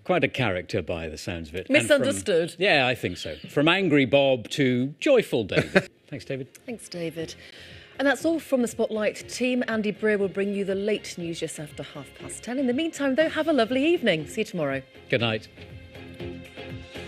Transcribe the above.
Quite a character by the sounds of it. Misunderstood. Yeah, I think so. From angry Bob to joyful David. Thanks, David. Thanks, David. And that's all from the Spotlight team. Andy Breer will bring you the late news just after 10:30. In the meantime, though, have a lovely evening. See you tomorrow. Good night.